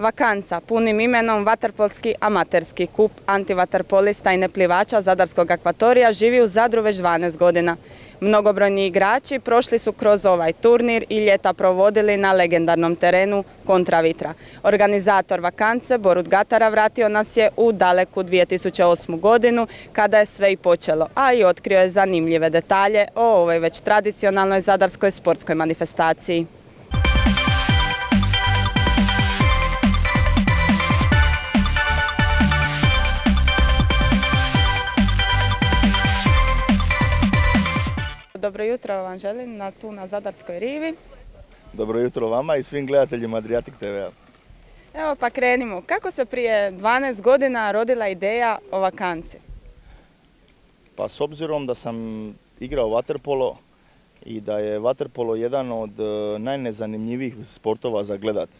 Vakanca, punim imenom Vaterpolski amaterski kup antivaterpolista i neplivača Zadarskog akvatorija, živi u Zadru već 12 godina. Mnogobrojni igrači prošli su kroz ovaj turnir i ljeta provodili na legendarnom terenu kontra Vitra. Organizator Vakance, Borut Gatara, vratio nas je u daleku 2008. godinu kada je sve i počelo, a i otkrio je zanimljive detalje o ovoj već tradicionalnoj zadarskoj sportskoj manifestaciji. Dobro jutro vam želim na Zadarskoj rivi. Dobro jutro vama i svim gledateljima Adriatic TV-a. Evo pa krenimo. Kako se prije 12 godina rodila ideja o Vakanci? Pa s obzirom da sam igrao vaterpolo i da je vaterpolo jedan od najnezanimljivijih sportova za gledat.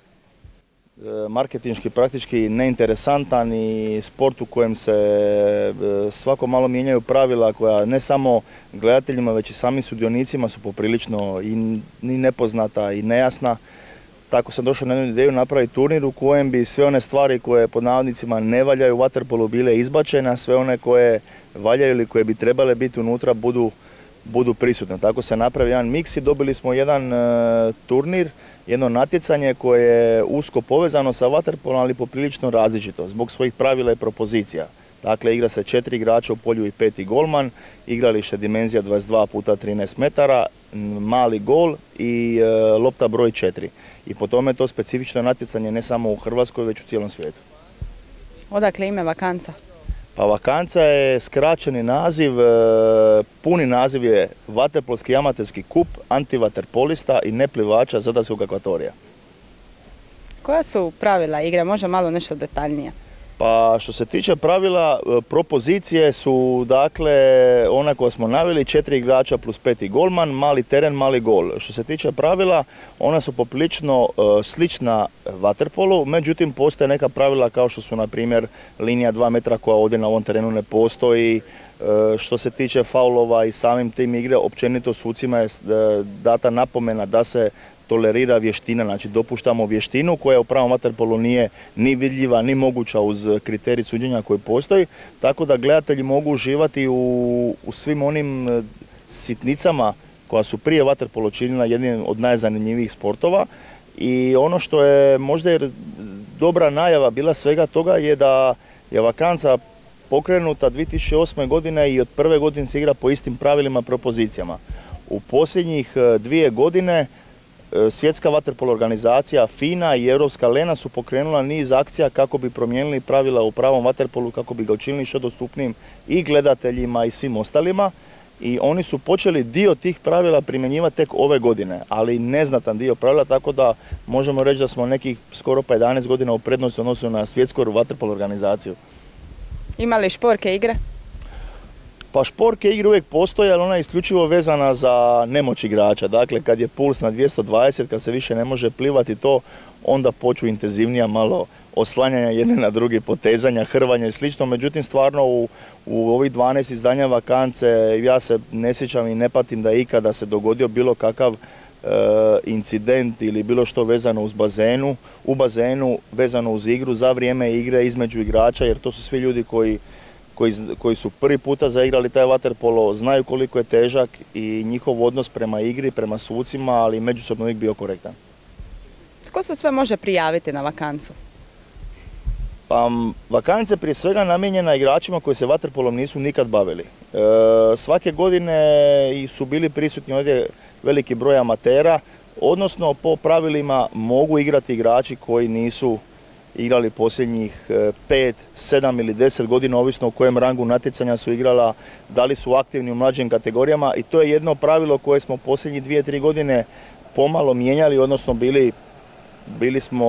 Marketinški praktički neinteresantan i sport u kojem se svako malo mijenjaju pravila koja ne samo gledateljima već i samim sudionicima su poprilično i nepoznata i nejasna. Tako sam došao na jednu ideju napraviti turnir u kojem bi sve one stvari koje pod navodnicima ne valjaju u vaterpolu bile izbačene, a sve one koje valjaju ili koje bi trebale biti unutra budu prisutne. Tako se napravi jedan miks i dobili smo jedan turnir, jedno natjecanje koje je usko povezano sa vaterpolom, ali poprilično različito zbog svojih pravila i propozicija. Dakle, igra se 4 igrača u polju i 5. golman, igralište dimenzija 22 puta 13 metara, mali gol i lopta broj 4. I po tome je to specifično natjecanje ne samo u Hrvatskoj, već u cijelom svijetu. Odakle ime Vakanca? Pa Vakanca je skraćeni naziv, puni naziv je Vaterpolski amaterski kup antivaterpolista i neplivača Zadarskog akvatorija. Koja su pravila igre? Može malo nešto detaljnije? Pa što se tiče pravila, propozicije su dakle ona koja smo naveli, 4 igrača plus 5. golman, mali teren, mali gol. Što se tiče pravila, ona su poprilično slična vaterpolu, međutim postoje neka pravila kao što su na primjer linija 2 metra koja ovdje na ovom terenu ne postoji. Što se tiče faulova i samim tim igre, općenito sucima je data napomena da se tolerira vještina, znači dopuštamo vještinu koja u pravom vaterpolu nije ni vidljiva, ni moguća uz kriterij suđenja koji postoji, tako da gledatelji mogu uživati u svim onim sitnicama koja su prije vaterpolo činila jednim od najzanimljivijih sportova. I ono što je možda dobra najava bila svega toga je da je Vakanca pokrenuta 2008. godine i od prve godine se igra po istim pravilima i propozicijama. U posljednjih 2 godine Svjetska vaterpolo organizacija FINA i Europska Lena su pokrenula niz akcija kako bi promijenili pravila u pravom vaterpolu, kako bi ga učinili što dostupnijim i gledateljima i svim ostalima. I oni su počeli dio tih pravila primjenjivati tek ove godine, ali neznatan dio pravila, tako da možemo reći da smo nekih skoro pa 11 godina u prednosti odnosu na Svjetsku vaterpolo organizaciju. Ima li šporke igre? Pa šporke igre uvijek postoje, ali ona je isključivo vezana za nemoć igrača. Dakle, kad je puls na 220, kad se više ne može plivati to, onda počnu intenzivnija malo oslanjanja jedne na drugi, potezanja, hrvanja i slično. Međutim, stvarno u ovih 12 izdanja Vakance ja se ne sjećam i ne patim da je ikada se dogodio bilo kakav incident ili bilo što vezano u bazenu, vezano uz igru, za vrijeme igre između igrača, jer to su svi ljudi koji su prvi puta zaigrali taj vaterpolo, znaju koliko je težak i njihov odnos prema igri, prema sucima, ali međusobno uvijek bio korektan. Tko se sve može prijaviti na Vakancu? Pa, Vakanca je prije svega namijenjena igračima koji se vaterpolom nisu nikad bavili. Svake godine su bili prisutni ovdje veliki broj amatera, odnosno po pravilima mogu igrati igrači koji nisu igrali posljednjih 5, 7 ili 10 godina, ovisno u kojem rangu natjecanja su igrala, da li su aktivni u mlađim kategorijama, i to je jedno pravilo koje smo posljednjih 2-3 godine pomalo mijenjali, odnosno bili smo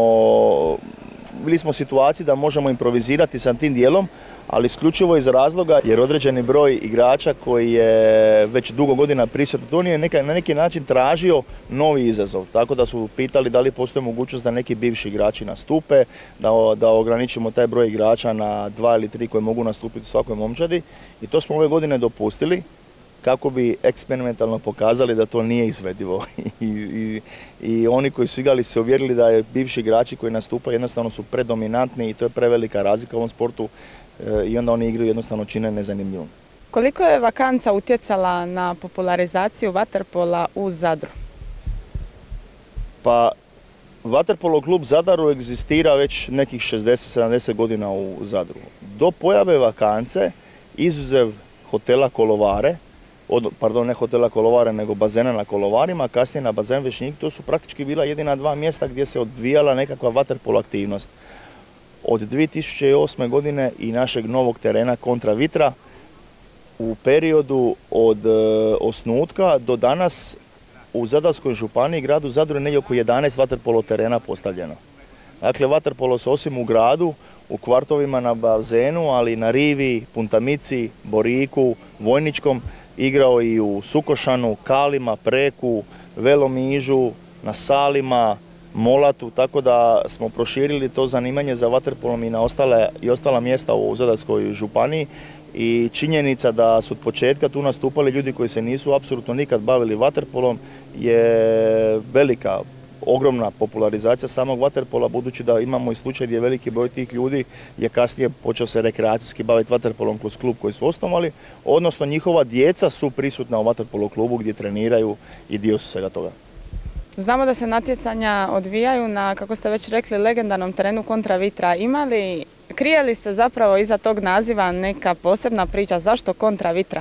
u situaciji da možemo improvizirati sa tim dijelom, ali isključivo iz razloga jer određeni broj igrača koji je već dugo godina prisutan tu je na neki način tražio novi izazov. Tako da su pitali da li postoji mogućnost da neki bivši igrači nastupe, da ograničimo taj broj igrača na 2 ili 3 koji mogu nastupiti u svakoj momčadi. I to smo ove godine dopustili kako bi eksperimentalno pokazali da to nije izvedivo. I oni koji su igrali se uvjerili da je bivši igrači koji nastupaju jednostavno su predominantni i to je prevelika razlika u ovom sportu i onda oni igru jednostavno čine nezanimljivom. Koliko je vakanca utjecala na popularizaciju vaterpola u Zadru? Pa, vaterpolo klub Zadaru egzistira već nekih 60-70 godina u Zadru. Do pojave vakance, izuzev hotela Kolovare, ne hotela Kolovare, nego bazena na Kolovarima, kasnije na bazen Vešnik, to su praktički bila jedina dva mjesta gdje se odvijala nekakva vaterpolo aktivnost. Od 2008. godine i našeg novog terena Kontra Vitra, u periodu od osnutka do danas u Zadarskoj županiji, gradu Zadru, je negdje oko 11 vaterpolo terena postavljeno. Dakle, vaterpolo se osim u gradu, u kvartovima na bazenu, ali na Rivi, Puntamici, Boriku, Vojničkom, igrao i u Sukošanu, Kalima, Preku, Velomižu, na Salima, Molatu, tako da smo proširili to zanimanje za vaterpolom i na ostala mjesta u Zadarskoj županiji. I činjenica da su od početka tu nastupali ljudi koji se nisu apsolutno nikad bavili vaterpolom je velika, ogromna popularizacija samog vaterpola, budući da imamo i slučaj gdje veliki broj tih ljudi je kasnije počeo se rekreacijski baviti vaterpolom kroz klub koji su osnovali, odnosno njihova djeca su prisutna u vaterpolo klubu gdje treniraju i dio su svega toga. Znamo da se natjecanja odvijaju na, kako ste već rekli, legendarnom terenu Kontra Vitra. Krije li se zapravo iza tog naziva neka posebna priča? Zašto Kontra Vitra?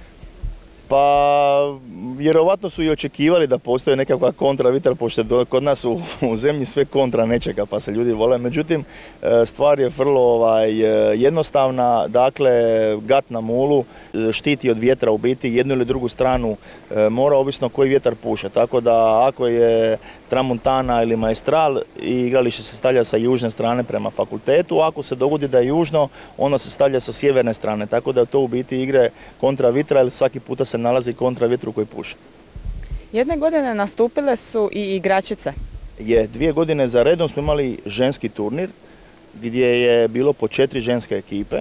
Pa, vjerovatno su i očekivali da postoje nekakva kontra Vitra, pošto kod nas u zemlji sve kontra nečega, pa se ljudi vole. Međutim, stvar je vrlo jednostavna, dakle, gat na mulu štiti od vjetra u biti jednu ili drugu stranu mora, ovisno koji vjetar puše. Tako da ako je tramontana ili maestral, igralište se stavlja sa južne strane prema fakultetu, ako se dogodi da je južno, onda se stavlja sa sjeverne strane. Tako da to u biti igre kontra Vitra, jer svaki puta se nalazi kontra vjetru koji puše. Jedne godine nastupile su i igračice. 2 godine za redom smo imali ženski turnir gdje je bilo po 4 ženske ekipe.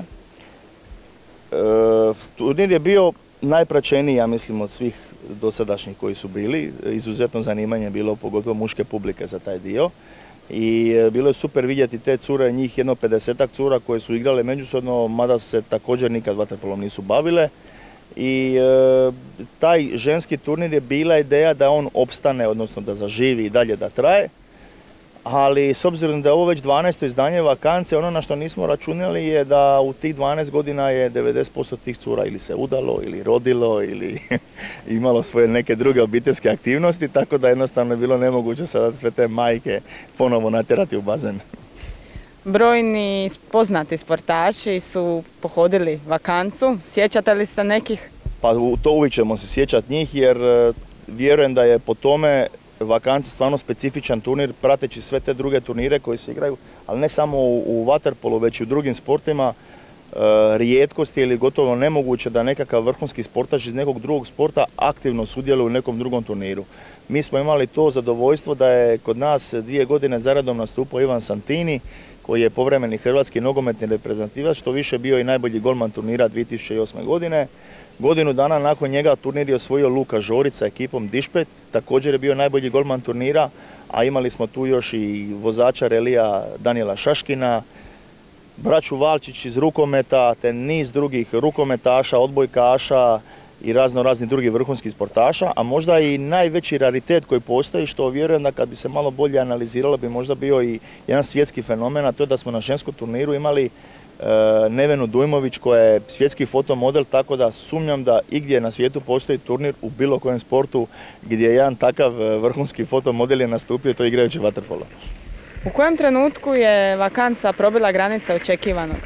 Turnir je bio najpraćeniji, ja mislim, od svih dosadašnjih koji su bili. Izuzetno zanimanje je bilo, pogotovo muške publike za taj dio. I bilo je super vidjeti te cure, njih jedno 50-ak cura koje su igrale međusobno, mada se također nikad vaterpolom nisu bavile. I taj ženski turnir je bila ideja da on opstane, odnosno da zaživi i dalje da traje. Ali s obzirom da je ovo već 12. izdanje vakance, ono na što nismo računali je da u tih 12 godina je 90% tih cura ili se udalo, ili rodilo, ili imalo svoje neke druge obiteljske aktivnosti, tako da jednostavno je bilo nemoguće sada sve te majke ponovo natjerati u bazen. Brojni poznati sportaši su pohodili vakancu. Sjećate li se nekih? Pa to uvijek ćemo se sjećati njih, jer vjerujem da je po tome vakanca stvarno specifičan turnir, prateći sve te druge turnire koji se igraju, ali ne samo u vaterpolu, već i u drugim sportima. Rijetkost je ili gotovo nemoguće da nekakav vrhunski sportaš iz nekog drugog sporta aktivno sudjeluje u nekom drugom turniru. Mi smo imali to zadovoljstvo da je kod nas 2 godine zaredom nastupao Ivan Santini, koji je povremeni hrvatski nogometni reprezentativac, što više bio i najbolji golman turnira 2008. godine. Godinu dana nakon njega turnir je osvojio Luka Žorić sa ekipom Dišpet, također je bio najbolji golman turnira, a imali smo tu još i vozača relija Danijela Šaškina, braću Valčić iz rukometa, te niz drugih rukometaša, odbojkaša i razni drugi vrhunskih sportaša, a možda i najveći raritet koji postoji, što vjerujem da kad bi se malo bolje analiziralo bi možda bio i jedan svjetski fenomen, a to je da smo na ženskom turniru imali Nevenu Dujmović koja je svjetski fotomodel, tako da sumnjam da igdje na svijetu postoji turnir u bilo kojem sportu gdje jedan takav vrhunski fotomodel je nastupio, to igrajući vaterpolo. U kojem trenutku je vakanca probila granice očekivanog?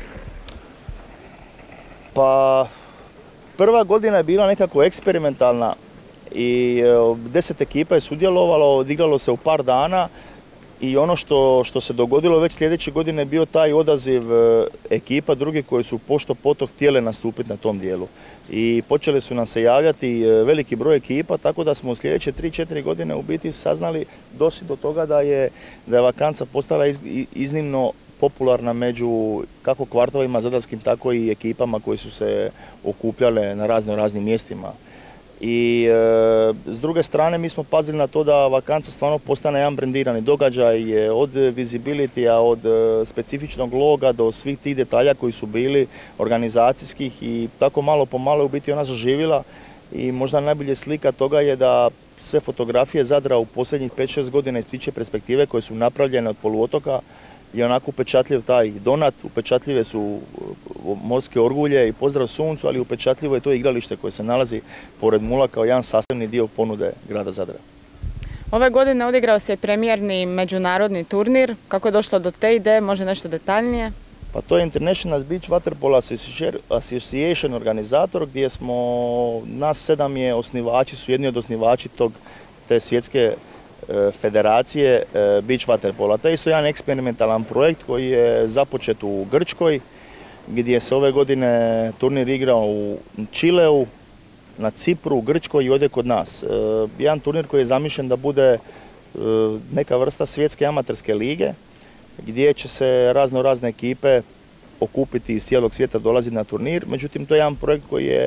Pa, prva godina je bila nekako eksperimentalna i 10 ekipa je sudjelovalo, odigralo se u par dana. I ono što se dogodilo već sljedeće godine je bio taj odaziv ekipa drugi koji su pošto poto htjele nastupiti na tom dijelu. I počeli su nam se javljati veliki broj ekipa, tako da smo u sljedeće 3-4 godine u biti saznali došli do toga da je vakanca postala iznimno popularna među kako kvartovima zadarskim, tako i ekipama koji su se okupljale na raznim mjestima. I s druge strane mi smo pazili na to da vakanca stvarno postane jedan brendirani događaj od visibility-a, od specifičnog loga do svih tih detalja koji su bili organizacijskih i tako malo po malo u biti ona zaživjela i možda najbolje slika toga je da sve fotografije Zadra u posljednjih 5-6 godina iz tiče perspektive koje su napravljene od poluotoka je onako upečatljiv taj donat, upečatljive su morske orgulje i pozdrav suncu, ali upečatljivo je to igralište koje se nalazi pored Mula kao jedan sastavni dio ponude grada Zadra. Ove godine odigrao se i premijerni međunarodni turnir. Kako je došlo do te ideje, može nešto detaljnije? Pa to je International Beach Waterpolo Association organizator gdje smo, nas 7 je osnivači, su jedni od osnivači te svjetske federacije beach waterpola. To je isto jedan eksperimentalan projekt koji je započet u Grčkoj, gdje se ove godine turnir igrao u Čileu, na Cipru, u Grčkoj i ovdje kod nas. Jedan turnir koji je zamišljen da bude neka vrsta svjetske amaterske lige, gdje će se razne ekipe okupiti iz cijelog svijeta dolaziti na turnir. Međutim, to je jedan projekt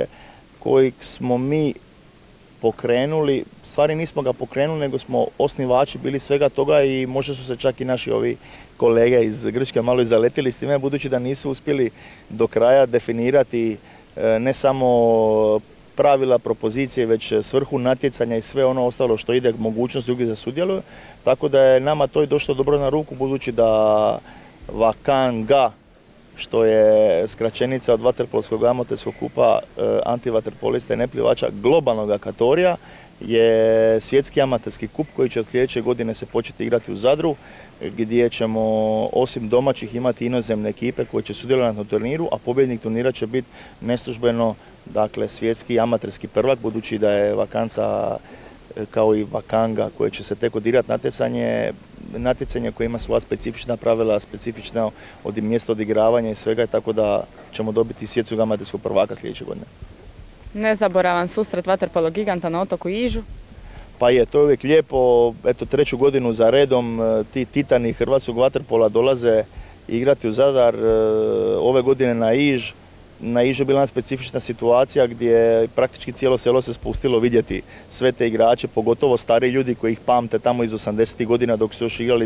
kojeg smo mi pokrenuli, stvari nismo ga pokrenuli, nego smo osnivači bili svega toga i možda su se čak i naši ovi kolege iz Grčke malo i zaletili s time, budući da nisu uspjeli do kraja definirati ne samo pravila, propozicije, već svrhu natjecanja i sve ono ostalo što ide, mogućnost drugih da sudjeluju. Tako da je nama to i došlo dobro na ruku, budući da Vakanga, što je skraćenica od vaterpolskog amaterskog kupa antivaterpolista i neplivača globalnog akvatorija, je svjetski amaterski kup koji će od sljedeće godine se početi igrati u Zadru, gdje ćemo osim domaćih imati inozemne ekipe koje će sudjelovati na turniru, a pobjednik turnira će biti neslužbeno, dakle, svjetski amaterski prvak, budući da je Vakanca kao i Vakanga koje će se tek odirati natjecanje koje ima svoja specifična pravila, specifično mjesto odigravanja i svega, tako da ćemo dobiti svjetskog amaterskog prvaka sljedeće godine. Nezaboravan susret vaterpolo giganta na otoku Ižu. Pa je, to je uvijek lijepo, eto 3. godinu za redom ti titani hrvatskog vaterpola dolaze igrati u Zadar, ove godine na Iž. Na Ižu je bila specifična situacija gdje praktički cijelo selo se spustilo vidjeti sve te igrače, pogotovo stari ljudi koji ih pamte tamo iz 80. godina dok su još igrali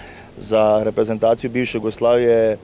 za reprezentaciju bivše Jugoslavije.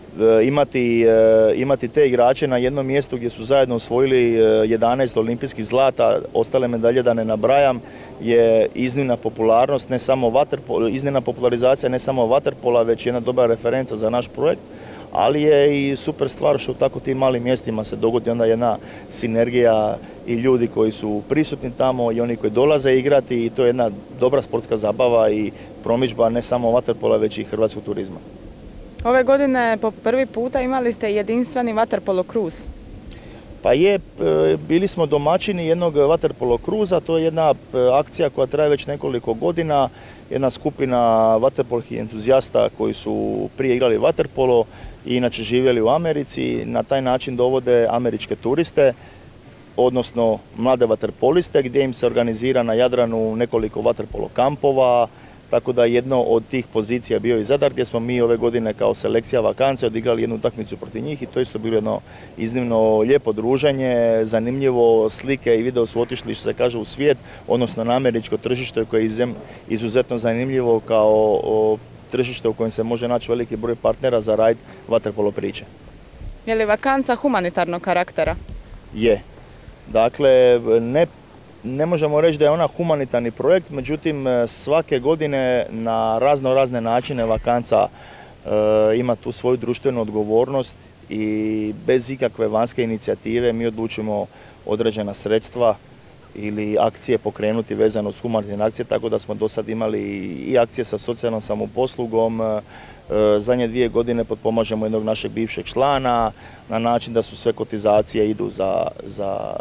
Imati te igrače na jednom mjestu gdje su zajedno osvojili 11 olimpijskih zlata, ostale medalje da ne nabrajam, je iznimna popularnost, iznimna popularizacija ne samo vaterpola, već jedna dobra referenca za naš projekt. Ali je i super stvar što u tako tim malim mjestima se dogodi onda jedna sinergija i ljudi koji su prisutni tamo i oni koji dolaze igrati i to je jedna dobra sportska zabava i promidžba ne samo vaterpola već i hrvatskog turizma. Ove godine po prvi puta imali ste jedinstveni vaterpolo kruz. Pa je, bili smo domaćini jednog vaterpolo kruza, to je jedna akcija koja traje već nekoliko godina, jedna skupina vaterpolskih entuzijasta koji su prije igrali vaterpolo i inače živjeli u Americi, na taj način dovode američke turiste, odnosno mlade vaterpoliste, gdje im se organizira na Jadranu nekoliko vaterpolo kampova, tako da jedno od tih pozicija bio i Zadar, gdje smo mi ove godine kao selekcija Vakance odigrali jednu utakmicu protiv njih i to isto bilo jedno iznimno lijepo druženje, zanimljivo, slike i video su otišli, što se kaže, u svijet, odnosno na američko tržište koje je izuzetno zanimljivo kao tržište u kojem se može naći veliki broj partnera za raditi vaterpolo priče. Je li Vakanca humanitarnog karaktera? Je. Dakle, ne možemo reći da je ona humanitarni projekt, međutim svake godine na razne načine Vakanca ima tu svoju društvenu odgovornost i bez ikakve vanjske inicijative mi odlučimo određena sredstva ili akcije pokrenuti vezano uz humanitarne akcije, tako da smo do sad imali i akcije sa socijalnom samoposlugom. Zadnje 2 godine potpomažemo jednog našeg bivšeg člana na način da su sve kotizacije idu za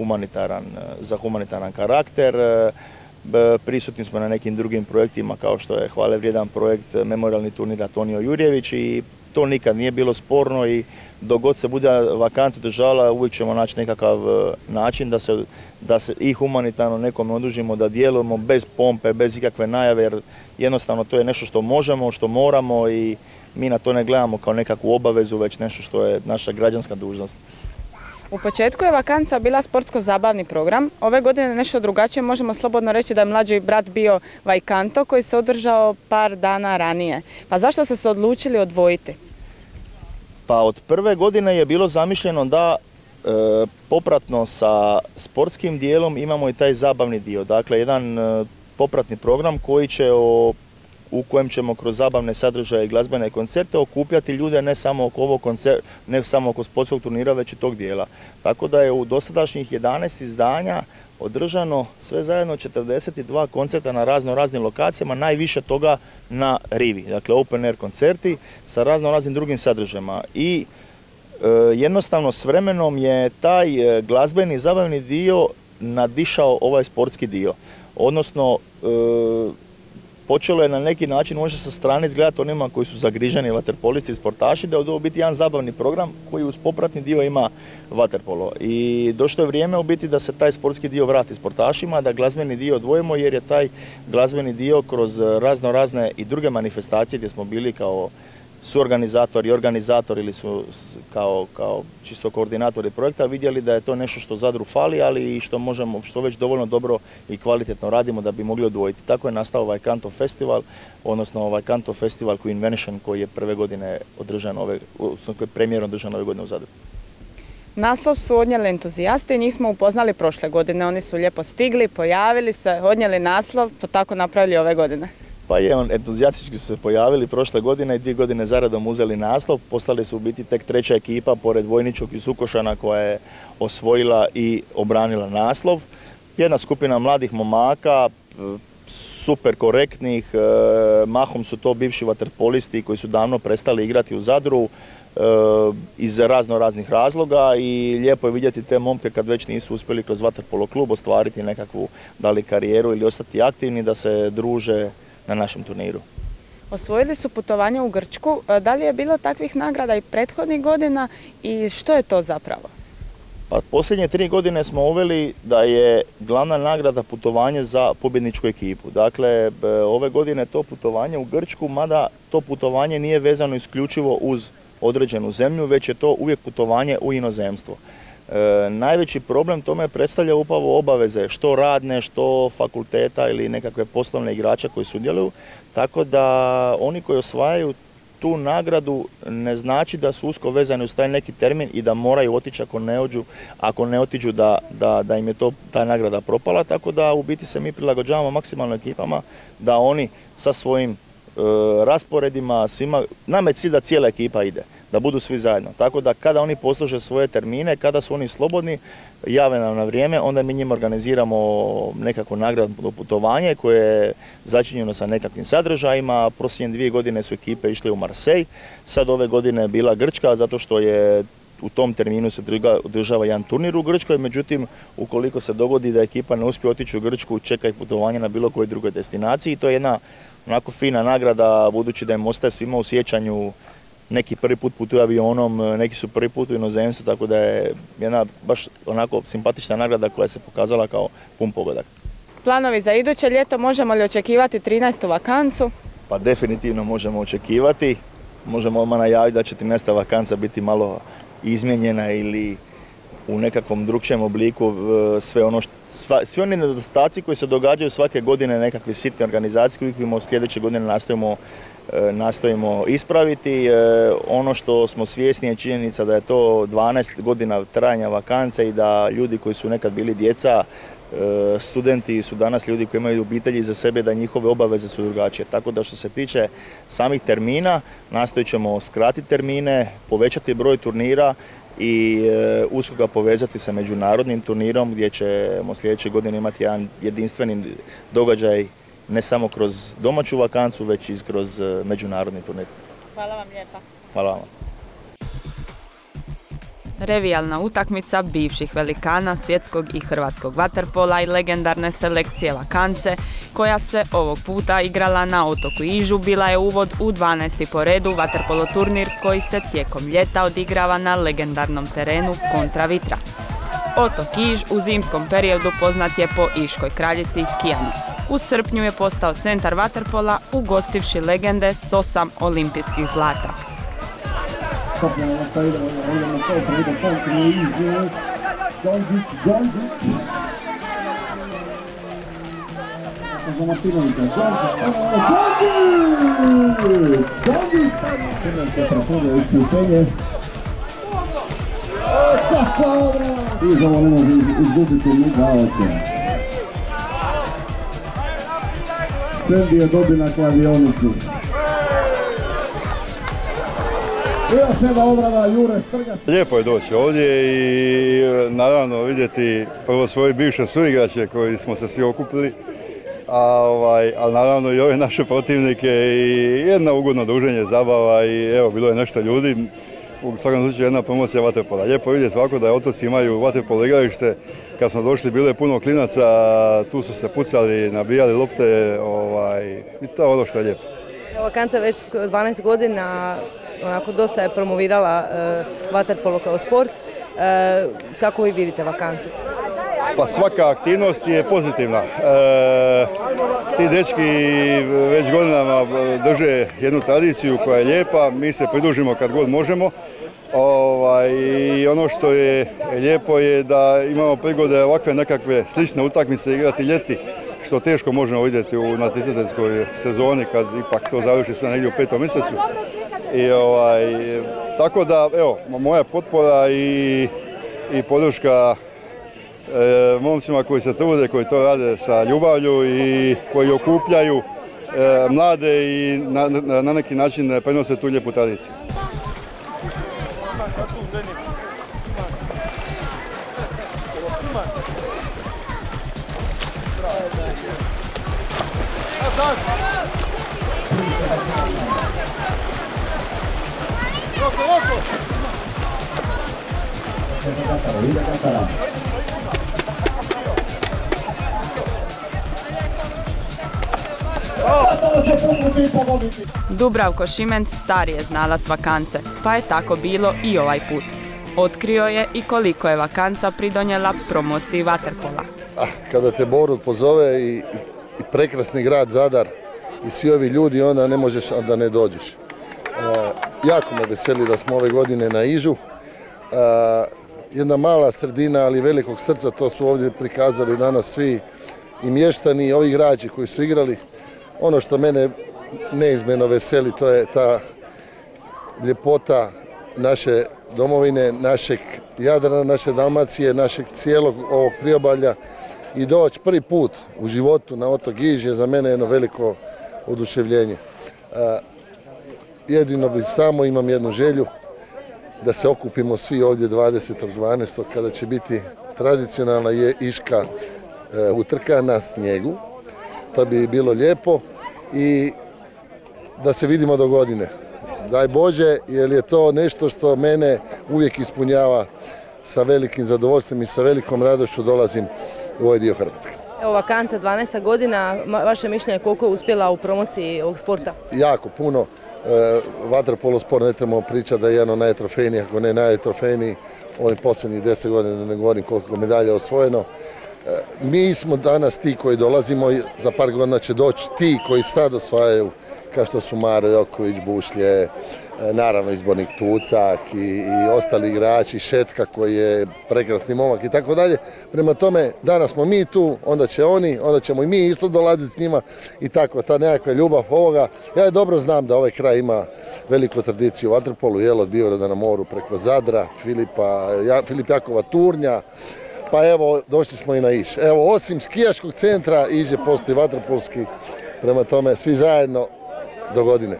humanitaran karakter. Prisutni smo na nekim drugim projektima kao što je hvale vrijedan projekt Memorijalni turnir Antonio Jurjević i to nikad nije bilo sporno i dok god se bude Vakanca održavala uvijek ćemo naći nekakav način da se i humanitarno nekome odužimo, da djelujemo bez pompe, bez ikakve najave, jer jednostavno to je nešto što možemo, što moramo i mi na to ne gledamo kao nekakvu obavezu, već nešto što je naša građanska dužnost. U početku je vakanca bila sportsko-zabavni program. Ove godine nešto drugačije, možemo slobodno reći da je mlađi brat bio Vajkanto koji se održao par dana ranije. Pa zašto ste se odlučili odvojiti? Pa od prve godine je bilo zamišljeno da popratno sa sportskim dijelom imamo i taj zabavni dio. Dakle, jedan popratni program u kojem ćemo kroz zabavne sadržaje i glazbene koncerte okupljati ljude ne samo oko ovog ne samo oko sportskog turnira, već i tog dijela. Tako da je u dosadašnjih 11 izdanja održano sve zajedno 42 koncerta na raznim lokacijama, najviše toga na rivi, dakle open air koncerti sa raznim drugim sadržajima. I jednostavno s vremenom je taj glazbeni zabavni dio nadišao ovaj sportski dio. Odnosno, počelo je na neki način, može sa strane izgledati onima koji su zagriženi vaterpolisti i sportaši, da je ovo biti jedan zabavni program koji uz popratni dio ima vaterpolo. I došlo je vrijeme u biti da se taj sportski dio vrati sportašima, da glazbeni dio odvojimo jer je taj glazbeni dio kroz razne i druge manifestacije gdje smo bili kao suorganizatori i organizatori ili su kao čisto koordinatori projekta vidjeli da je to nešto što Zadru fali, ali i što već dovoljno dobro i kvalitetno radimo da bi mogli odvojiti. Tako je nastao Vajkanto festival, odnosno Vajkanto festival Queen koji je prve godine održan koji je premijerno održan ove godine u Zadru. Naslov su odnijeli entuzijasti i njih smo upoznali prošle godine. Oni su lijepo stigli, pojavili se, odnijeli naslov, to tako napravili ove godine. Pa entuzijatički su se pojavili prošle godine i 2 godine zaredom uzeli naslov. Postali su u biti tek 3. ekipa pored Vojničkog i Sukošana koja je osvojila i obranila naslov. Jedna skupina mladih momaka, super korektnih, mahom su to bivši vaterpolisti koji su davno prestali igrati u Zadru iz raznih razloga i lijepo je vidjeti te momke kad već nisu uspjeli kroz vaterpolo klub ostvariti nekakvu da li karijeru ili ostati aktivni, da se druže na našem turniru. Osvojili su putovanje u Grčku. Da li je bilo takvih nagrada i prethodnih godina i što je to zapravo? Pa posljednje 3 godine smo uveli da je glavna nagrada putovanje za pobjedničku ekipu. Dakle, ove godine to putovanje u Grčku, mada to putovanje nije vezano isključivo uz određenu zemlju, već je to uvijek putovanje u inozemstvo. Najveći problem tome predstavlja upravo obaveze što radne, što fakulteta ili nekakve poslovne igrača koji sudjeluju, tako da oni koji osvajaju tu nagradu ne znači da su usko vezani uz taj neki termin i da moraju otići ako ne otiđu da im je ta nagrada propala, tako da u biti se mi prilagođavamo maksimalno ekipama da oni sa svojim rasporedima, svima, nama je cilj da cijela ekipa ide, da budu svi zajedno. Tako da kada oni posluže svoje termine, kada su oni slobodni, jave nam na vrijeme, onda mi njima organiziramo nekakvo nagradno putovanje koje je začinjeno sa nekakvim sadržajima. Posljednje 2 godine su ekipe išle u Marseille, sad ove godine je bila Grčka zato što je u tom terminu se održava jedan turnir u Grčkoj, međutim, ukoliko se dogodi da ekipa ne uspije otići u Grčku, čeka ih putovanje na bilo kojoj drugoj destinaciji. To je jedna onako fina nagrada, budući da im ostaje svima u sjećanju. Neki prvi put putuju avionom, neki su prvi put u inozemstvu, tako da je jedna baš onako simpatična nagrada koja se pokazala kao pun pogodak. Planovi za iduće ljeto, možemo li očekivati 13. vakancu? Pa definitivno možemo očekivati. Možemo odmah najaviti da će 13. vakanca biti malo izmijenjena ili u nekakvom drugčijem obliku. Svi oni nedostaci koji se događaju svake godine, nekakve sitne organizacije koje sljedeće godine nastojimo ispraviti. Ono što smo svjesni je činjenica da je to 12 godina trajanja vakance i da ljudi koji su nekad bili djeca, studenti su danas ljudi koji imaju obitelji iza sebe, da njihove obaveze su drugačije. Tako da što se tiče samih termina, nastojit ćemo skratiti termine, povećati broj turnira i usko ga povezati sa međunarodnim turnirom gdje ćemo sljedeće godine imati jedan jedinstveni događaj ne samo kroz domaću vakancu, već i kroz međunarodni turnir. Hvala vam lijepa. Hvala vam. Revijalna utakmica bivših velikana svjetskog i hrvatskog vaterpola i legendarne selekcije Vakance, koja se ovog puta igrala na otoku Ižu, bila je uvod u 12. po redu vaterpolo turnir koji se tijekom ljeta odigrava na legendarnom terenu kontra Vitra. Otok Iž u zimskom periodu poznat je po Iškoj kraljici i skijanju. U srpnju je postao centar vaterpola, ugostivši legende s 8 olimpijskih zlata. Kopljeno to ide, idemo to, ide kontru iz Dončić. Za Martinovića, Dončić! Šimen se presudio isključenje. Kakva obrana! I ovo ne može izgubiti ni gledalce. Sendi je dobio na kladionicu. I još jedna obrana Jure Strgač. Lijepo je doći ovdje i naravno vidjeti prvo svoje bivše suigrače koji smo se svi okupili, ali naravno i ove naše protivnike i jedno ugodno druženje, zabava i evo bilo je nešto ljudi. U svakom slučaju jedna promocija vaterpola. Lijepo vidjeti ovako da otoci imaju vaterpolo igralište. Kad smo došli bilo je puno klinaca, tu su se pucali, nabijali lopte i to je ono što je lijepo. Vakanca već 12 godina onako dosta je promovirala vaterpolo kao sport. Kako vi vidite vakancu? Pa svaka aktivnost je pozitivna. Ti dečki već godinama drže jednu tradiciju koja je lijepa, mi se pridružimo kad god možemo. I ono što je lijepo je da imamo prigode ovakve nekakve slične utakmice igrati ljeti, što teško možemo vidjeti u natjecateljskoj sezoni kad ipak to završi sve negdje u 5. mjesecu. Tako da, evo, moja potpora i podrška momcima koji se trude, koji to rade sa ljubavlju i koji okupljaju mlade i na neki način prenose tu lijepu tradiciju. Dubravko Šimenc stari je znalac vakance, pa je tako bilo i ovaj put. Otkrio je i koliko je vakanca pridonijela promociji vaterpola. Kada te Borut pozove i prekrasni grad Zadar i svi ovi ljudi, onda ne možeš da ne dođeš. Jako me veseli da smo ove godine na Ižu. Jedna mala sredina, ali velikog srca, to su ovdje prikazali danas svi i mještani i ovi igrači koji su igrali. Ono što mene neizmjerno veseli, to je ta ljepota naše domovine, našeg Jadrana, naše Dalmacije, našeg cijelog ovog priobalja i doći prvi put u životu na otok Iž je za mene jedno veliko oduševljenje. Jedino imam jednu želju, da se okupimo svi ovdje 20.12. kada će biti tradicionalna iška utrka na snijegu. To bi bilo lijepo i da se vidimo do godine. Daj Bože, jer je to nešto što mene uvijek ispunjava sa velikim zadovoljstvom i sa velikom radošću dolazim u ovaj dio Hrvatske. Evo vakanca 12. godina, vaše mišljenje koliko je uspjela u promociji ovog sporta? Jako puno. Vaterpolo sport ne trebamo pričati da je jedan od najtrofejnijih, ako ne najtrofejniji. Oni posljednjih 10 godina, da ne govorim koliko medalja osvojeno. Mi smo danas ti koji dolazimo, za par godina će doći ti koji sad osvajaju, kao što su Maro Joković, Bušlje, naravno izbornik Tucak i ostali igrači, Šetka koji je prekrasni momak i tako dalje. Prema tome, danas smo mi tu, onda će oni, onda ćemo i mi isto dolaziti s njima i tako, ta nekakva ljubav ovoga. Ja dobro znam da ovaj kraj ima veliku tradiciju u vaterpolu, od Biograda na moru preko Zadra, Filip Jakova Turnja. Pa evo, došli smo i na Iž. Evo, osim skijaškog centra, Iž je postoji vaterpolski, prema tome svi zajedno do godine.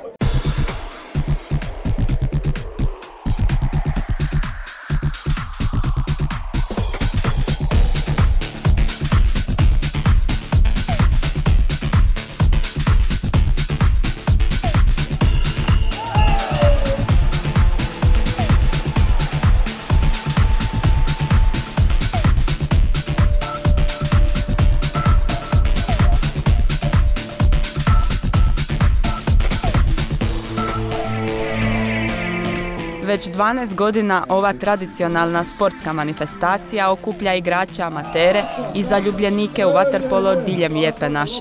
Već 12 godina ova tradicionalna sportska manifestacija okuplja igrače amatere i zaljubljenike u vaterpolo diljem Lijepe naše.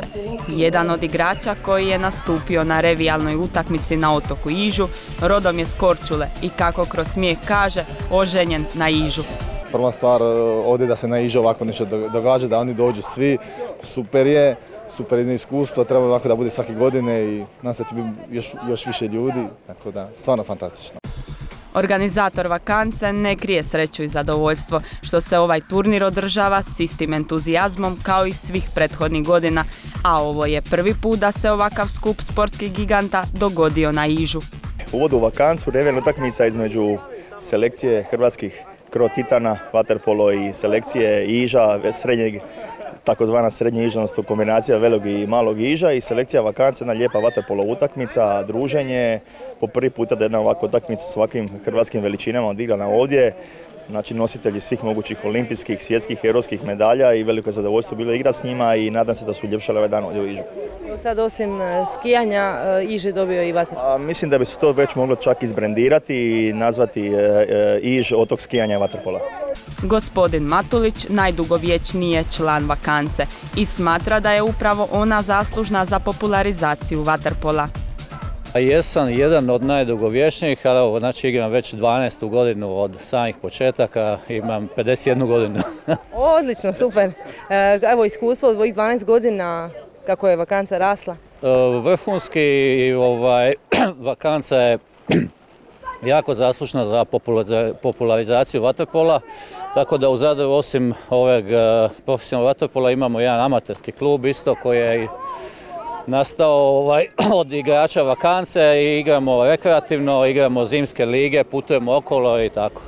Jedan od igrača koji je nastupio na revijalnoj utakmici na otoku Ižu, rodom je s Korčule i kako kroz smijeh kaže, oženjen na Ižu. Prva stvar ovdje da se na Ižu ovako nešto događa, da oni dođu svi, super je, super jedno iskustvo, treba ovako da bude svake godine i nadam se da će biti još više ljudi, tako da stvarno fantastično. Organizator vakance ne krije sreću i zadovoljstvo što se ovaj turnir održava s istim entuzijazmom kao i svih prethodnih godina, a ovo je prvi put da se ovakav skup sportskih giganta dogodio na Ižu. Uvod u vakancu revijalna utakmica između selekcije hrvatskih Kro Titana, vaterpolo i selekcije Iža, srednjeg, takozvana srednja Iža, odnosno kombinacija velikog i malog Iža i selekcija vakance, jedna lijepa vaterpolo utakmica, druženje, po prvi puta da jedna ovakva utakmica s ovakvim hrvatskim veličinama odigrana ovdje, znači nositelji svih mogućih olimpijskih, svjetskih, europskih medalja i veliko je zadovoljstvo bilo igrati s njima i nadam se da su uljepšali ovaj dan ovdje u Ižu. Sad osim skijanja, Iž je dobio i vaterpolo. Mislim da bi se to već moglo čak izbrendirati i nazvati Iž otok skijanja i vaterpola. Gospodin Matulić najdugovječniji je član vakance i smatra da je upravo ona zaslužna za popularizaciju vaterpola. Jesam jedan od najdugovječnijih, ali znači igram već 12. godinu od samih početaka, imam 51 godinu. Odlično, super. Evo iskustvo od ovih 12 godina, kako je vakanca rasla? Vrhunski vakanca je jako zaslužna za popularizaciju vaterpola, tako da u Zadru osim ovog profesionalnog vaterpola imamo jedan amaterski klub isto koji je nastao od igrača vakance i igramo rekreativno, igramo zimske lige, putujemo okolo i tako.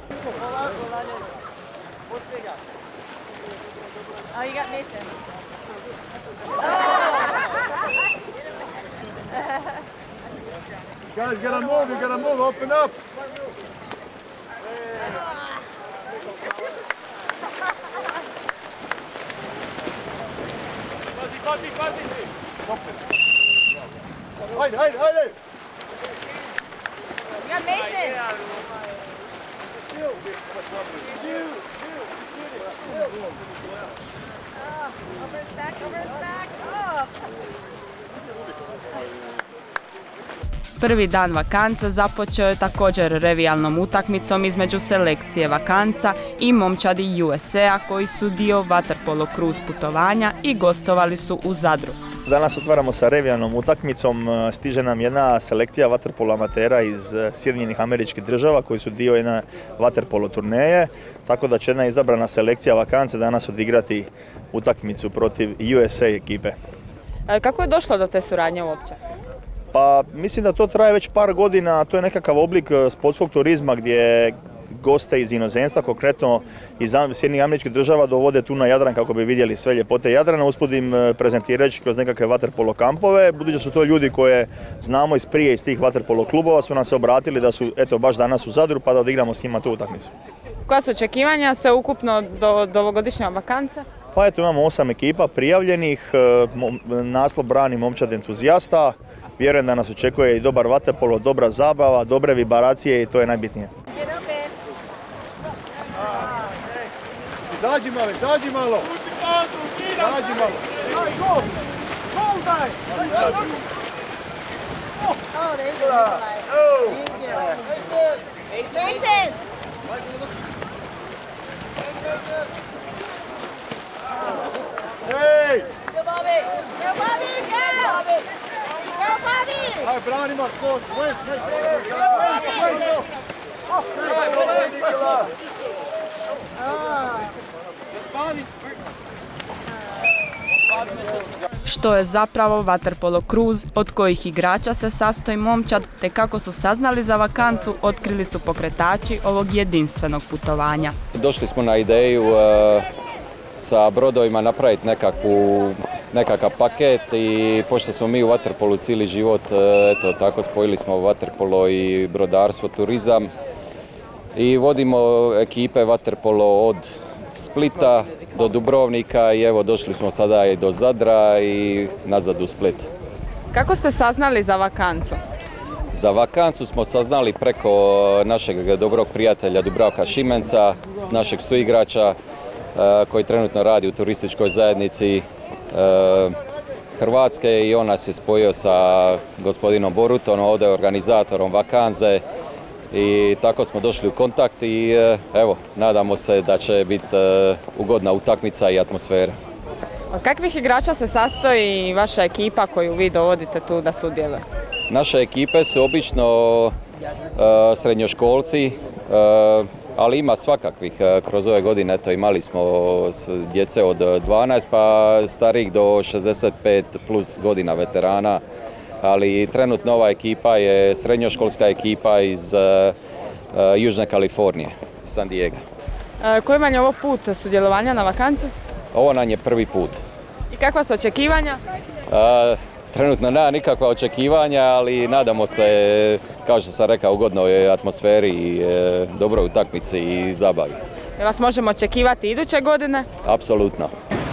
Guys, you gotta move, open up. Hide. Ja, Mason! Over his back. Prvi dan vakanca započeo je također revijalnom utakmicom između selekcije vakanca i momčadi USA koji su dio vaterpolo cruise putovanja i gostovali su u Zadru. Danas otvaramo sa revijalnom utakmicom, stiže nam jedna selekcija vaterpolo amatera iz Sjedinjenih Američkih Država koji su dio jedne vaterpolo turneje, tako da će jedna izabrana selekcija vakance danas odigrati utakmicu protiv USA ekipe. Kako je došlo do te suradnje uopće? Pa mislim da to traje već par godina, to je nekakav oblik sportskog turizma gdje goste iz inozemstva, konkretno iz Sjedinjenih Američkih Država, dovode tu na Jadran kako bi vidjeli sve ljepote Jadrana, usput im prezentirajući kroz nekakve vaterpolo kampove. Budući da su to ljudi koje znamo iz prije iz tih vaterpolo klubova, su nam se obratili da su eto baš danas u Zadru pa da odigramo s njima tu utakmicu. Koja su očekivanja se ukupno do ovogodišnje vakance? Pa eto imamo 8 ekipa prijavljenih, naslov brani momčad entuzijasta. Vjerujem da nas očekuje i dobar vaterpolo, dobra zabava, dobre vibracije i to je najbitnije. Izađi malo. Hey! Aj, branimo skos, Što je zapravo vaterpolo cruise, od kojih igrača se sastoji momčad, te kako su saznali za vakancu, otkrili su pokretači ovog jedinstvenog putovanja. Došli smo na ideju sa brodovima napraviti nekakav paket i pošto smo mi u vaterpolu cijeli život, eto tako spojili smo vaterpolo i brodarstvo, turizam i vodimo ekipe vaterpolo od Splita do Dubrovnika i evo došli smo sada i do Zadra i nazad u Split. Kako ste saznali za vakancu? Za vakancu smo saznali preko našeg dobrog prijatelja Dubravka Šimenca, našeg suigrača koji trenutno radi u turističkoj zajednici Hrvatske i on nas je spojio sa gospodinom Borutom, ovdje organizatorom vakanze i tako smo došli u kontakt i evo, nadamo se da će biti ugodna utakmica i atmosfera. Od kakvih igrača se sastoji vaša ekipa koju vi dovodite tu da sudjeluje? Naše ekipe su obično srednjoškolci, ali ima svakakvih. Kroz ove godine eto, imali smo djece od 12 pa starih do 65 plus godina veterana, ali trenutno ova ekipa je srednjoškolska ekipa iz Južne Kalifornije, San Diego. Koji vam je ovo put sudjelovanja na vakanci? Ovo nam je prvi put. I kakva su očekivanja? Trenutno nema nikakva očekivanja, ali nadamo se, kao što sam rekao, ugodnoj atmosferi i dobroj utakmici i zabavi. Vas možemo očekivati iduće godine? Apsolutno.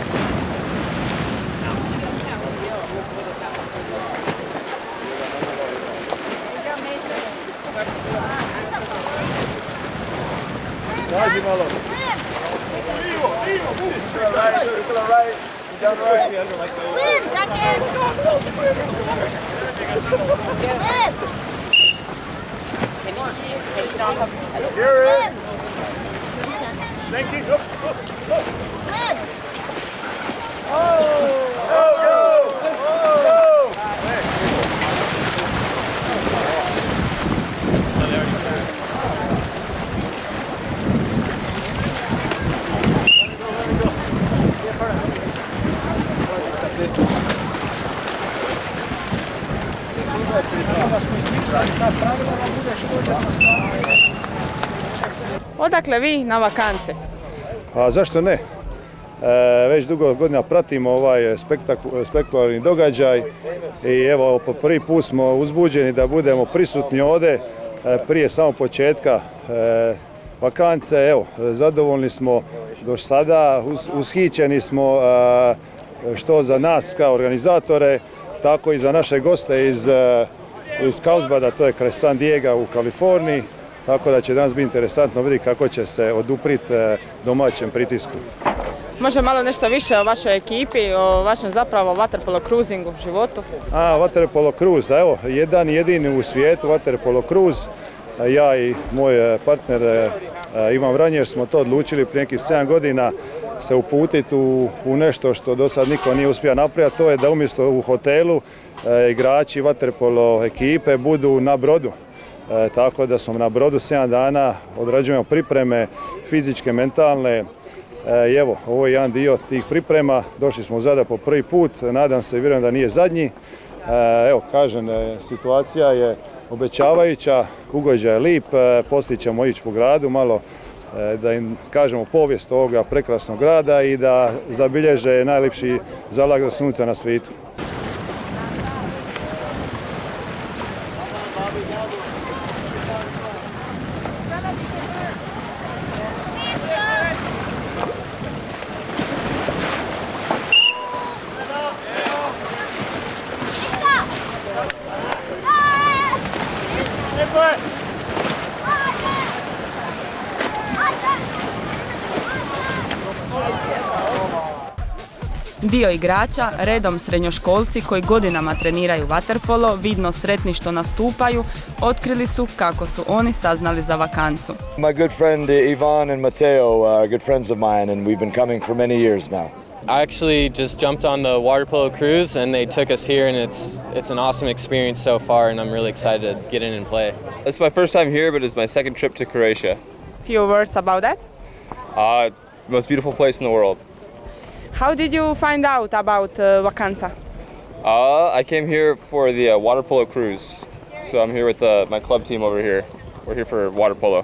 Odakle vi na vakanci? A zašto ne? Već dugo godina pratimo ovaj spektakularni događaj i evo po prvi put smo uzbuđeni da budemo prisutni ovdje prije samog početka vakance. Evo, zadovoljni smo do sada, ushićeni smo što za nas kao organizatore, tako i za naše goste iz Carlsbada, to je kraj San Diego u Kaliforniji. Tako da će danas biti interesantno vidjeti kako će se odupriti domaćem pritisku. Može malo nešto više o vašoj ekipi, o vašem zapravo waterpolo cruisingu životu? Waterpolo cruise, evo, jedan jedini u svijetu waterpolo cruise. Ja i moj partner Ivan Vranješ smo to odlučili prije nekih 7 godina se uputiti u nešto što do sad niko nije uspio napraviti, to je da umjesto u hotelu igrači waterpolo ekipe budu na brodu. Tako da smo na brodu 7 dana, odrađujemo pripreme fizičke, mentalne. Evo, ovo je jedan dio tih priprema. Došli smo u Zadar po prvi put, nadam se i vjerujem da nije zadnji. Evo, kažem, situacija je obećavajuća, ugođaj je lip, poslije ćemo ići po gradu, malo da im kažemo povijest ovoga prekrasnog grada i da zabilježe najljepši zalagak sunca na svijetu. Dio igrača, redom srednjoškolci koji godinama treniraju waterpolo, vidno sretni što nastupaju, otkrili su kako su oni saznali za vakancu. My good friend Ivan and Matteo are good friends of mine and we've been coming for many years now. I actually just jumped on the water polo cruise and they took us here and it's an awesome experience so far and I'm really excited to get in and play. It's my first time here but it's my second trip to Croatia. Few words about that? Most beautiful place in the world. How did you find out about Vacanza? I came here for the water polo cruise. So I'm here with my club team over here. We're here for water polo.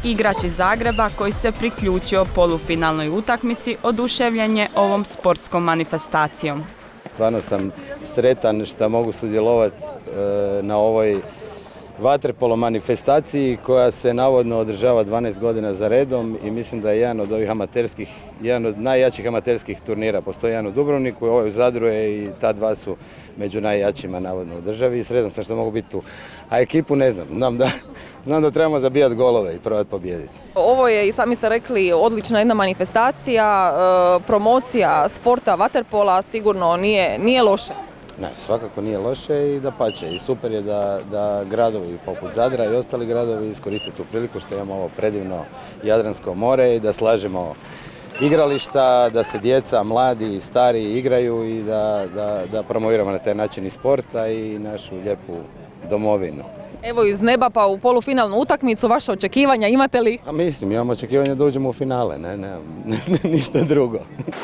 Igrač iz Zagreba koji se priključio polufinalnoj utakmici oduševljen je ovom sportskom manifestacijom. Stvarno sam sretan što mogu sudjelovati na ovoj vaterpolo manifestaciji koja se navodno održava 12 godina za redom i mislim da je jedan od najjačih amaterskih turnira. Postoji jedan u Dubrovniku, ovaj u Zadru je i ta dva su među najjačima navodno u državi i sretan sam što mogu biti tu. A ekipu ne znam, znam da trebamo zabijati golove i probati pobijediti. Ovo je, i sami ste rekli, odlična jedna manifestacija, promocija sporta vaterpola sigurno nije loše. Ne, svakako nije loše i dapače. I super je da gradovi poput Zadra i ostali gradovi iskoriste tu priliku što imamo ovo predivno Jadransko more i da slažemo igrališta, da se djeca, mladi i stari igraju i da promoviramo na taj način i sporta i našu lijepu domovinu. Evo iz neba pa u polufinalnu utakmicu, vaše očekivanja imate li? A mislim, imamo očekivanja da uđemo u finale, ne, ništa drugo.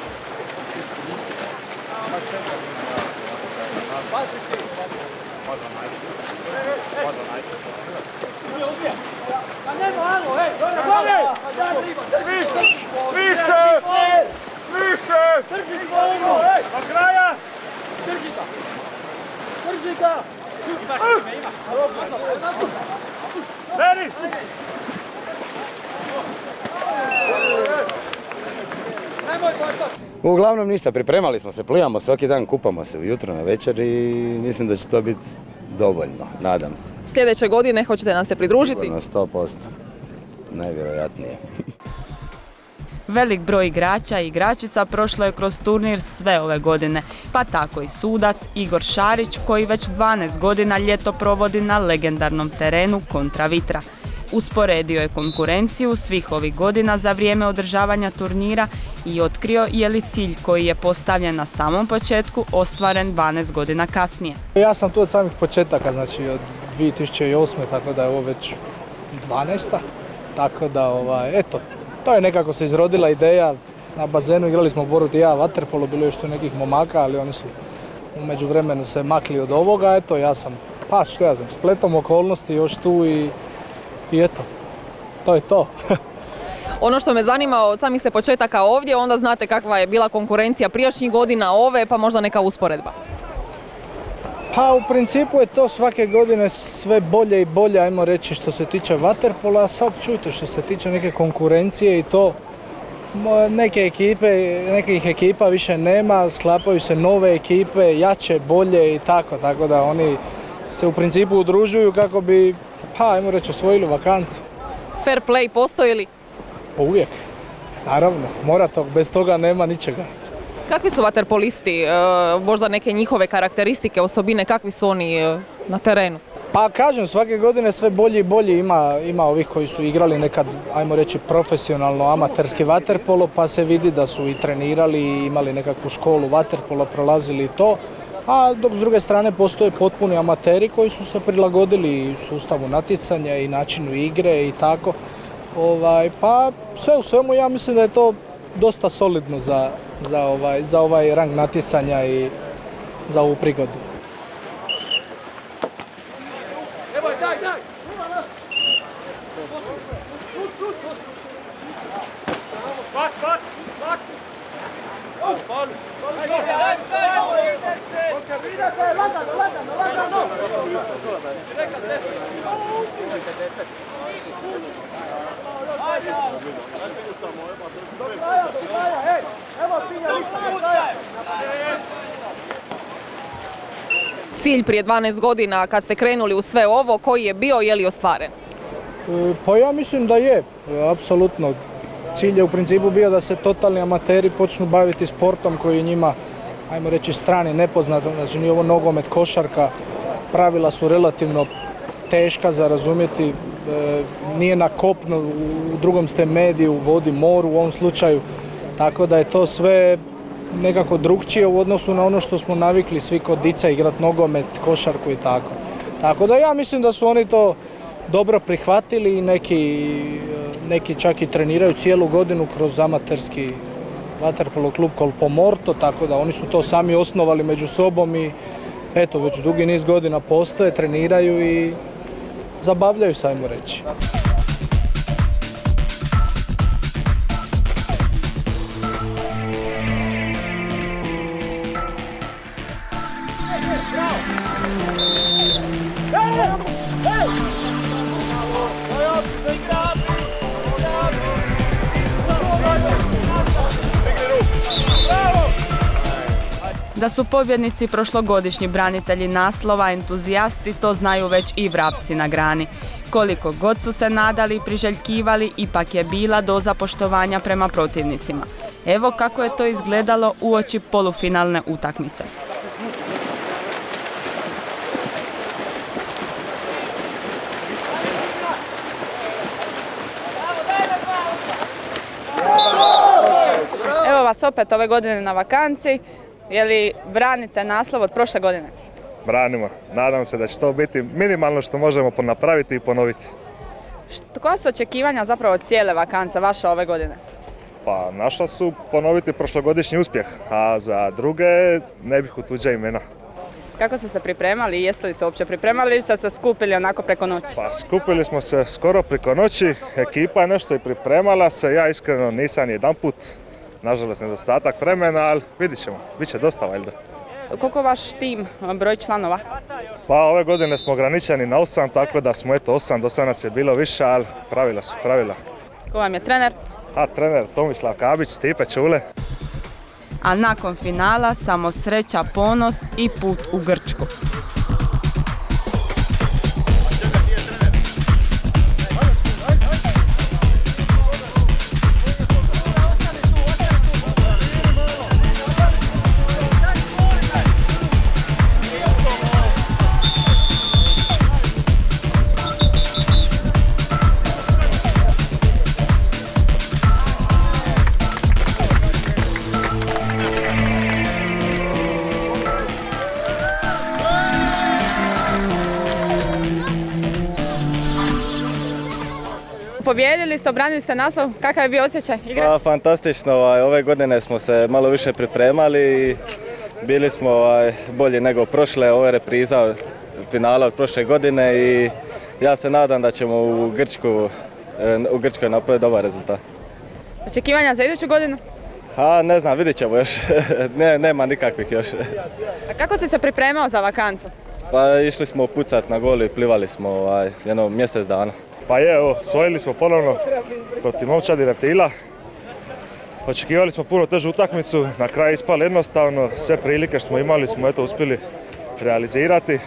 Uglavnom ništa, pripremali smo se, plivamo svaki dan, kupamo se ujutro na večer i mislim da će to biti dovoljno, nadam se. Sljedeće godine hoćete nam se pridružiti? Na 100%, najvjerojatnije. Velik broj igrača i igračica prošlo je kroz turnir sve ove godine, pa tako i sudac Igor Šarić koji već 12 godina ljeto provodi na legendarnom terenu kontra Vitra. Usporedio je konkurenciju svih ovih godina za vrijeme održavanja turnira i otkrio je li cilj koji je postavljen na samom početku ostvaren 12 godina kasnije. Ja sam tu od samih početaka, znači od 2008. tako da je ovo već 12. Tako da, eto, to je nekako se izrodila ideja. Na bazenu igrali smo Borut i ja vaterpolo, bilo je još tu nekih momaka, ali oni su u međuvremenu se makli od ovoga. Eto, ja sam, spletom okolnosti još tu i eto, to je to. Ono što me zanima, od samih ste početaka ovdje, onda znate kakva je bila konkurencija prijašnjih godina, ove, pa možda neka usporedba. Pa u principu je to svake godine sve bolje i bolje, ajmo reći, što se tiče vaterpola, a sad čujte što se tiče neke konkurencije i to, nekih ekipa više nema, sklapaju se nove ekipe, jače, bolje i tako da oni se u principu udružuju kako bi, ajmo reći, osvojili vakancu. Fair play postoji li? Uvijek, naravno, mora to, bez toga nema ničega. Kakvi su vaterpolisti, možda neke njihove karakteristike, osobine, kakvi su oni na terenu? Pa kažem, svake godine sve bolji i bolji, ima ovih koji su igrali nekad, ajmo reći, profesionalno amaterski vaterpolo, pa se vidi da su i trenirali i imali nekakvu školu vaterpola, prolazili to. A dok s druge strane postoje potpuni amateri koji su se prilagodili sustavu natjecanja i načinu igre i tako. Pa sve u svemu ja mislim da je to dosta solidno za ovaj rang natjecanja i za ovu prigodu. Cilj prije 12 godina kad ste krenuli u sve ovo, koji je bio, je li ostvaren? Pa ja mislim da je, apsolutno. Cilj je u principu bio da se totalni amateri počnu baviti sportom koji je njima, ajmo reći, strani, nepoznat, znači nije ovo nogomet, košarka, pravila su relativno teška za razumjeti, nije na kopnu, u drugom ste mediju, u vodi, moru u ovom slučaju, tako da je to sve nekako drukčije u odnosu na ono što smo navikli svi kod dica igrati nogomet, košarku i tako. Tako da ja mislim da su oni to dobro prihvatili i neki čak i treniraju cijelu godinu kroz amaterski vaterpolo klub Kolpomorto, tako da oni su to sami osnovali među sobom i eto, već dugi niz godina postoje, treniraju i zabavljaju se, ajmo reći. Da su pobjednici prošlogodišnji branitelji naslova, entuzijasti, to znaju već i vrapci na grani. Koliko god su se nadali i priželjkivali, ipak je bila doza poštovanja prema protivnicima. Evo kako je to izgledalo uoči polufinalne utakmice. Evo vas opet ove godine na vakanci. Je li branite naslov od prošle godine? Branimo. Nadam se da će to biti minimalno što možemo napraviti i ponoviti. Koja su očekivanja zapravo od cijele vakance vaše ove godine? Pa naša su ponoviti prošlogodišnji uspjeh, a za druge ne bih u tuđa imena. Kako ste se pripremali i jeste li se uopće pripremali ili ste se skupili onako preko noći? Pa skupili smo se skoro preko noći, ekipa je nešto i pripremala se, ja iskreno nisam jedanput, nažalost nedostatak vremena, ali vidit ćemo, bit će dosta valjda. Koliko vaš tim, broj članova? Pa ove godine smo ograničeni na 8, tako da smo 8, do sada nas je bilo više, ali pravila su pravila. Ko vam je trener? Trener Tomislav Kabić, Stipe Čule. A nakon finala samo sreća, ponos i put u Grčku. Pobijedili ste, obranili ste naslov, kakav je bio osjećaj igre? Pa, fantastično, ove godine smo se malo više pripremali i bili smo bolji nego prošle, ovo je repriza finala od prošle godine i ja se nadam da ćemo u Grčkoj napraviti dobar rezultat. Očekivanja za iduću godinu? Ne znam, vidjet ćemo još, nema nikakvih još. A kako si se pripremao za vakancu? Pa išli smo pucat na gol i plivali smo jedno mjesec dana. Pa je, osvojili smo ponovno protiv Momčadi Reptila. Očekivali smo puno težu utakmicu, na kraju ispali jednostavno, sve prilike što smo imali smo uspjeli realizirati.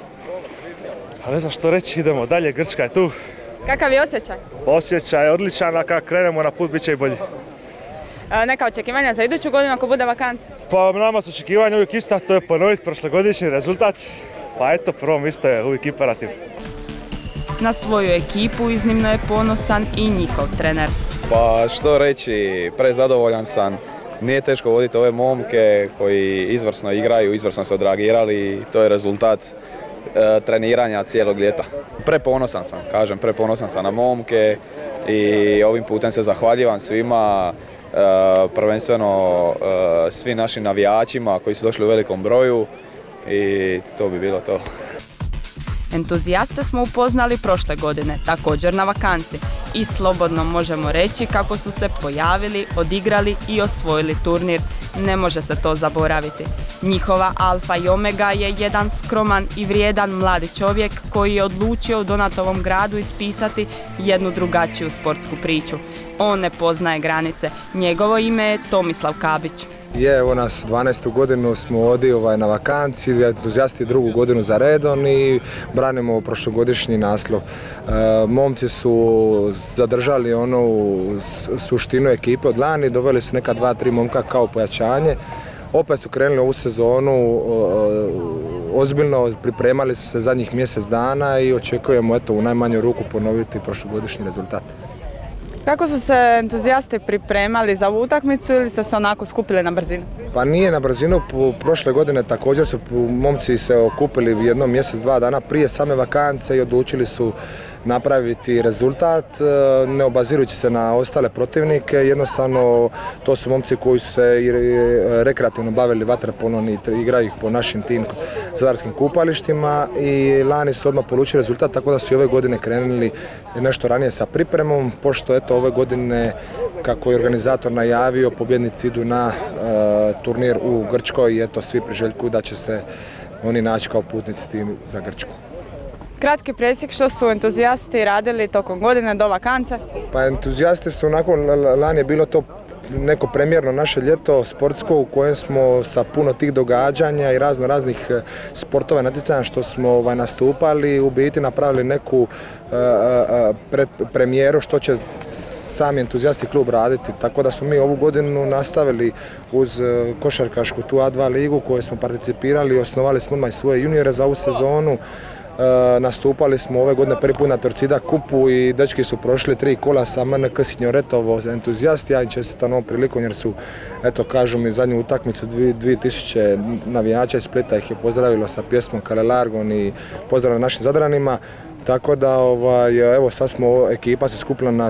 A ne znam što reći, idemo dalje, Grčka je tu. Kakav je osjećaj? Osjećaj je odličan, a kad krenemo na put bit će i bolji. Neka očekivanja za iduću godinu ako bude vakanca? Pa nama su očekivanja uvijek ista, to je ponoviti prošlogodišnji rezultat. Pa eto, prvo mjesto je uvijek imperativ. Na svoju ekipu iznimno je ponosan i njihov trener. Pa što reći, prezadovoljan sam. Nije teško voditi ove momke koji izvrsno igraju, izvrsno se odreagirali i to je rezultat treniranja cijelog ljeta. Preponosan sam, preponosan sam na momke i ovim putem se zahvaljivam svima, prvenstveno svim našim navijačima koji su došli u velikom broju i to bi bilo to. Entuzijaste smo upoznali prošle godine, također na vakanci, i slobodno možemo reći kako su se pojavili, odigrali i osvojili turnir. Ne može se to zaboraviti. Njihova alfa i omega je jedan skroman i vrijedan mladi čovjek koji je odlučio u Donatovom gradu ispisati jednu drugačiju sportsku priču. On ne poznaje granice. Njegovo ime je Tomislav Kabić. Evo nas 12. godinu smo ovdje na vakanci, entuzijasti drugu godinu za redom i branimo prošlogodišnji naslov. Momci su zadržali onu suštinu ekipe od lani, doveli su neka 2-3 momka kao pojačanje. Opet su krenuli ovu sezonu ozbiljno, pripremali su se zadnjih mjesec dana i očekujemo u najmanju ruku ponoviti prošlogodišnji rezultat. Kako su se entuzijasti pripremali za ovu utakmicu ili ste se onako skupili na brzinu? Pa nije na brzinu, prošle godine također su momci se okupili jedno mjesec, 2 dana prije same vakance i odlučili su napraviti rezultat, ne obazirujući se na ostale protivnike. Jednostavno to su momci koji su se rekreativno bavili vaterpolom i igraju ih po našim tim zadarskim kupalištima i lani su odmah polučili rezultat, tako da su i ove godine krenuli nešto ranije sa pripremom, pošto ove godine, kako je organizator najavio, pobjednici idu na turnir u Grčkoj i svi priželjkuju da će se oni naći kao putnici tim za Grčku. Kratki presjek, što su entuzijasti radili tokom godine do vakance? Pa entuzijasti su lani je bilo to neko premijerno naše ljeto sportsko u kojem smo sa puno tih događanja i raznih sportova i natjecanja što smo nastupali, u biti napravili neku premijeru što će sami entuzijasti klub raditi, tako da smo mi ovu godinu nastavili uz košarkašku tu A2 ligu koju smo participirali i osnovali smo odmah i svoje juniore za ovu sezonu. Nastupali smo ove godine prvi put na Torcida kupu i dečki su prošli 3 kola sa MNK Sinjoretovo entuzijasti, ja im čestitam ovom prilikom jer su, eto kažu mi, zadnju utakmicu 2000 navijača iz Splita ih je pozdravilo sa pjesmom Kale Largon i pozdrav našim Zadranima. Tako da, evo, sad smo, ekipa se skupila na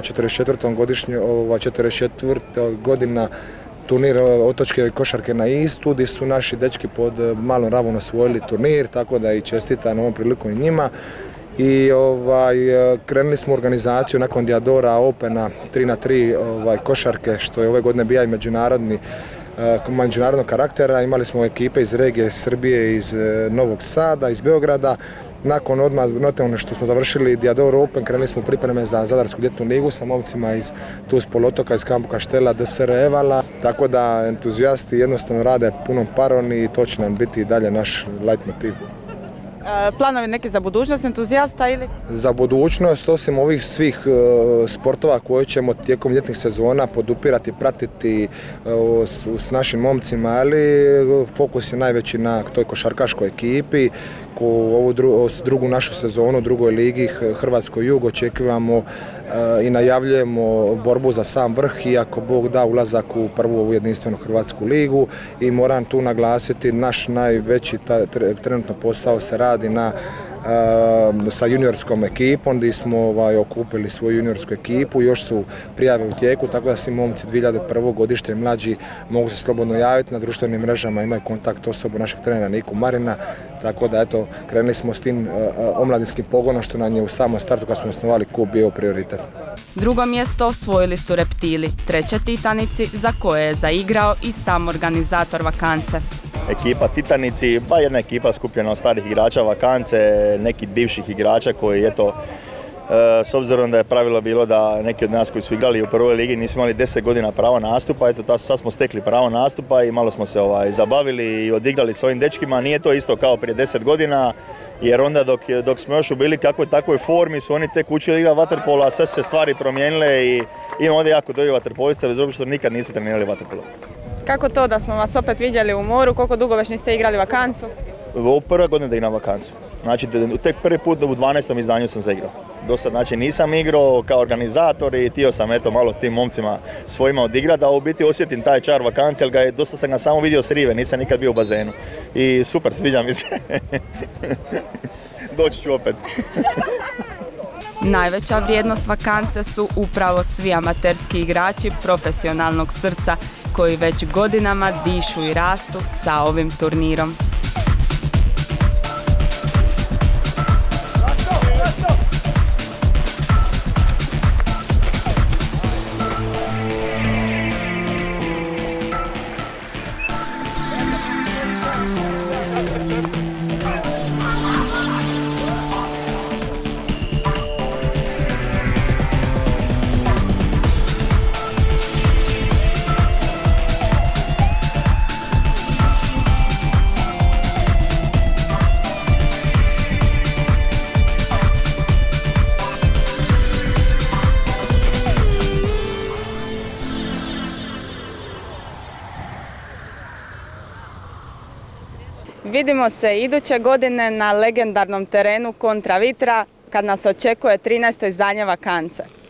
44. godina turnir otočke košarke na Istu, gdje su naši dečki pod Malom Ravom osvojili turnir, tako da i čestitam ovom prilikom i njima. I krenuli smo u organizaciju nakon Diadora Opena 3x3 košarke, što je ove godine bio i međunarodnog karaktera. Imali smo ekipe iz regije Srbije, iz Novog Sada, iz Beograda. Nakon odmah što smo završili Diador Open, krenuli smo pripreme za Zadarsku ljetnu ligu sa momcima iz Tuz poluotoka, iz Kampu Kaštela, DSR Evala. Tako da entuzijasti jednostavno rade punom parom i to će nam biti i dalje naš leitmotiv. Planovi neki za budućnost entuzijasta ili? Za budućnost, osim ovih svih sportova koje ćemo tijekom ljetnih sezona podupirati, pratiti s našim momcima, ali fokus je najveći na toj košarkaškoj ekipi. Ovu drugu našu sezonu u drugoj ligi Hrvatskoj jug očekivamo i najavljujemo borbu za sam vrh, iako Bog da ulazak u prvu ovu jedinstvenu Hrvatsku ligu, i moram tu naglasiti naš najveći trenutno posao se radi sa juniorskom ekipom, gdje smo okupili svoju juniorsku ekipu, još su prijave u tijeku, tako da svi momci 2001. godište mlađi mogu se slobodno javiti, na društvenim mrežama imaju kontakt osobu našeg trenera Niku Marina, tako da eto, krenuli smo s tim omladinskim pogonom što nam je u samom startu kad smo osnovali klub bio prioritet. Drugo mjesto osvojili su Reptili, treće Titanici za koje je zaigrao i sam organizator Vakance. Ekipa Titanici, pa jedna ekipa skupljena od starih igrača Vakance, nekih bivših igrača koji, eto, s obzirom da je pravilo bilo da neki od nas koji su igrali u prvoj ligi nisu imali 10 godina prava nastupa, eto sad smo stekli pravo nastupa i malo smo se zabavili i odigrali s ovim dečkima. Nije to isto kao prije 10 godina, jer onda dok smo još bili kakvoj takvoj formi su oni tek učili igrati vaterpolo, a sve su se stvari promijenile i ima ovdje jako dobri vaterpolista, bez obzira što nikad nisu trenirali vaterpolo. Kako to da smo vas opet vidjeli u moru, koliko dugo već niste igrali Vakancu? Ovo prva godina da igram Vakancu. Znači, tek prvi put u 12. izdanju sam zaigrao. Do sad, znači, nisam igrao kao organizator i htio sam eto malo s tim momcima svojima odigrati, a u biti osjetim taj čar Vakance, jer dosta sam ga samo vidio s rive, nisam nikad bio u bazenu. I super, sviđa mi se. Doći ću opet. Najveća vrijednost Vakance su upravo svi amaterski igrači profesionalnog srca koji već godinama dišu i rastu sa ovim turnirom. Vidimo se iduće godine na legendarnom terenu kontra Vitra kad nas očekuje 13. izdanje Vakance.